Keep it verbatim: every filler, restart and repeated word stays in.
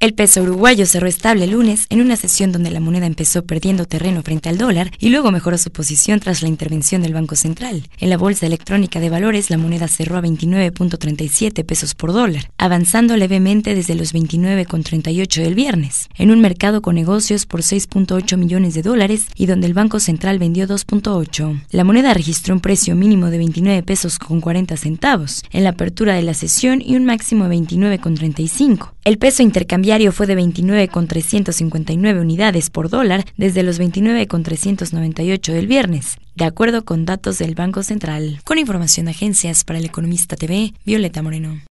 El peso uruguayo cerró estable el lunes en una sesión donde la moneda empezó perdiendo terreno frente al dólar y luego mejoró su posición tras la intervención del Banco Central. En la Bolsa Electrónica de Valores, la moneda cerró a veintinueve punto treinta y siete pesos por dólar, avanzando levemente desde los veintinueve punto treinta y ocho del viernes, en un mercado con negocios por seis punto ocho millones de dólares y donde el Banco Central vendió dos punto ocho. La moneda registró un precio mínimo de veintinueve pesos con cuarenta centavos en la apertura de la sesión y un máximo de veintinueve con treinta y cinco. El peso intercambiario fue de veintinueve con trescientas cincuenta y nueve unidades por dólar desde los veintinueve con trescientos noventa y ocho del viernes, de acuerdo con datos del Banco Central. Con información de Agencias para El Economista T V, Violeta Moreno.